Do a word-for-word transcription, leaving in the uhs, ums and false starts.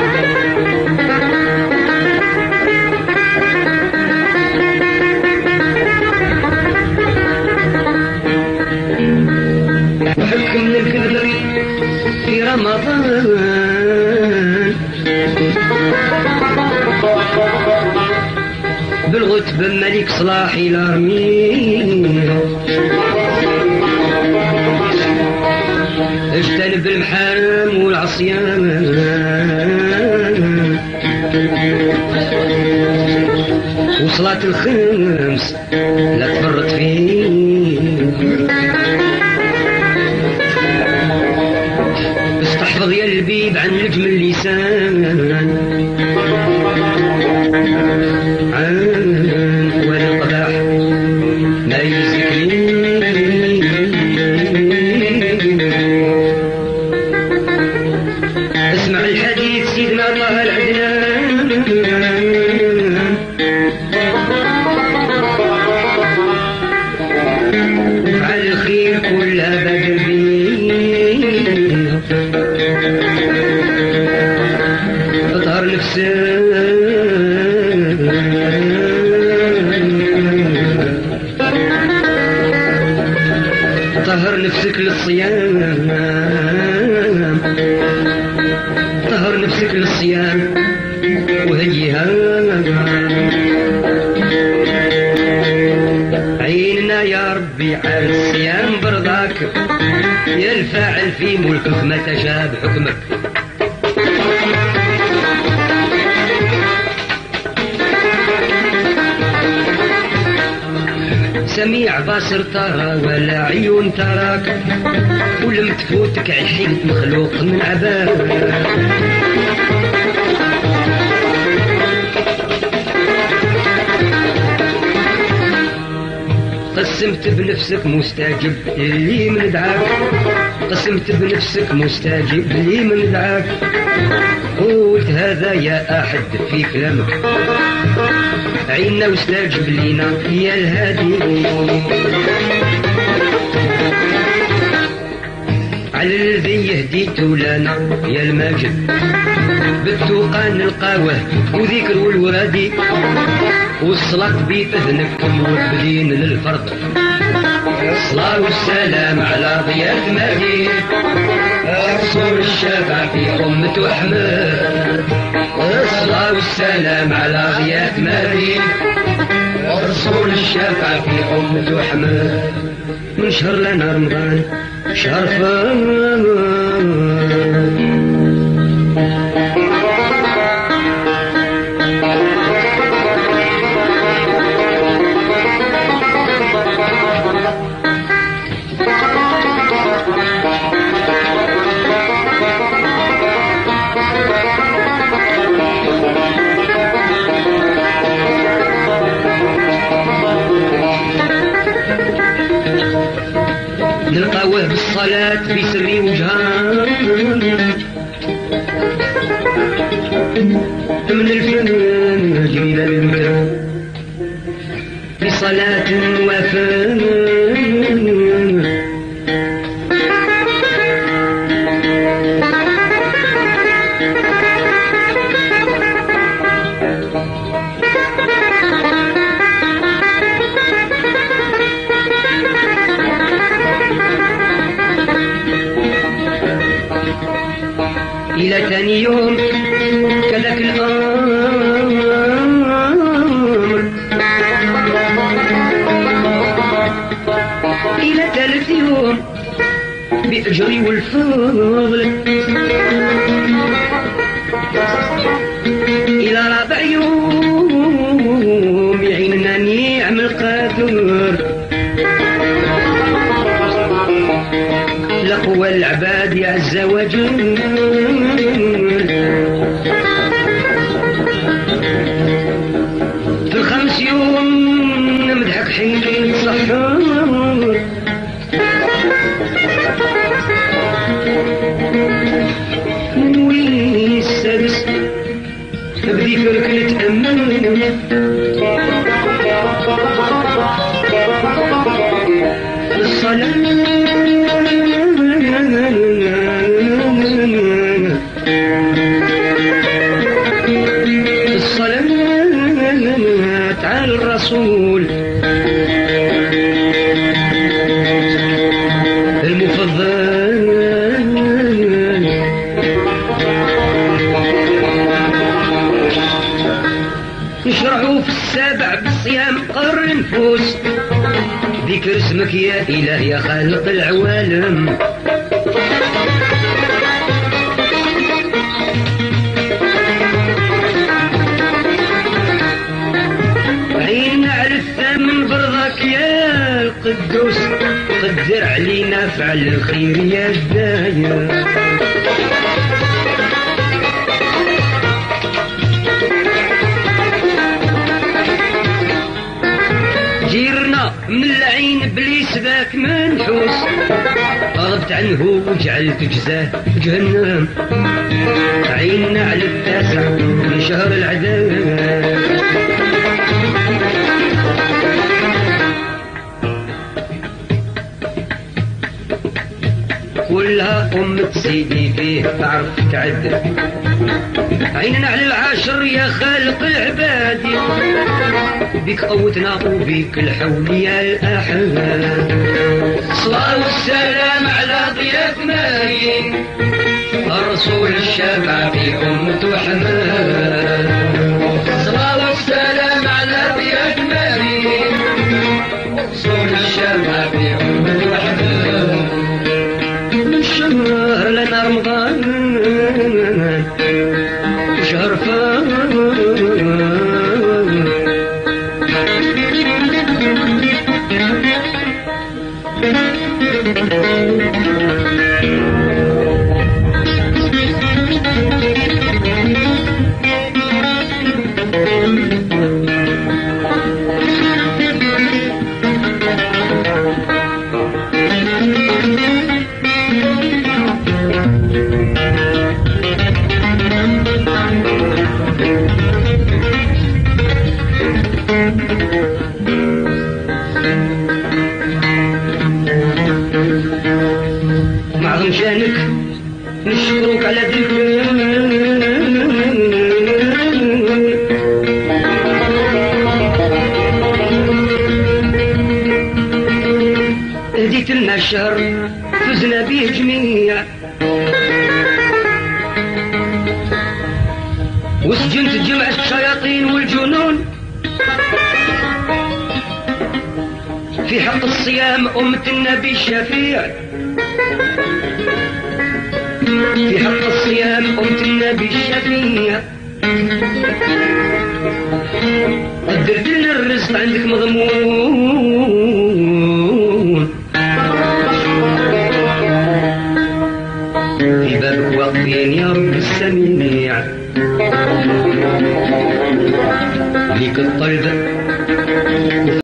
وحكم الكذب في رمضان بالغتب ملك صلاحي لارمين اجتنب المحارم والعصيان وصلاة الخمس لا تفرط فيه استحفظ يا البيب عن لجم اللسان عن والقدح ما يزكرين اسمع الحديث سيدنا الله العدنان وفعل الخير كلها بدل بيه اطهر نفسك طهر نفسك للصيام طهر نفسك للصيام وهيها عيننا يا ربي على الصيام برضاك يا الفاعل في ملكك ما تشاب حكمك سميع باصر ترى ولا عيون تراك ولم تفوتك عشيت مخلوق من عباد قسمت بنفسك مستجب اللي من دعاك قسمت بنفسك مستجب اللي من دعاك قلت هذا يا أحد في كلامك عينا واستجب لينا يا الهادي على الذي يهديت لنا يا الماجد بالتوقى نلقاوه وذكر والورادي والصلاة بإذنك موفدين للفرض الصلاة والسلام على ضياء مهدي رسول الشفاعة في أمة أحمد الصلاة والسلام على ضياء مهدي رسول الشفاعة في أمة أحمد من شهر لنا رمضان شهر فان نلقاوه بالصلاة في سري وجهان من الفنان جميل المكان في صلاة وفان إلى ثاني يوم كذاك الأمر إلى ثالث يوم بأجري والفضل إلى رابع يوم يعيننا نعم القادر لقوى العباد يا عز وجل في الخمس يوم نمدحك حين صحر نولي السادس بذكرك نتأمل الصلاة الرسول المفضل نشرعوا في السابع بالصيام قر النفوس ذكر اسمك يا إله يا خالق العوالم عيننا على الثمن برضاك يا القدوس قدر علينا فعل الخير يا الدايا جيرنا من العين بليس ذاك منحوس غضبت عنه وجعلت جزاه جهنم عيننا على التاسع من شهر العذاب كلها أمة سيدي فيه تعرف تعدل عيننا على العاشر يا خالق العباد بك قوتنا وبك الحول يا الأحد الصلاة والسلام على ضياف ماين الرسول الشافع في أمة حماد الصلاة والسلام على ضياف ماين الرسول الشافع في أمة حماد من شهر لنا رمضان وشهر فان معظم شانك نشكرك على ذكر هديت لنا الشهر فزنا به جميع وسجنت جمع الشياطين والجنون في حق الصيام أمة النبي الشفيع في حق الصيام أمة النبي الشفيع قدرت لنا الرزق عندك مضمون في بابك واقفين يا رب السميع ليك الطلب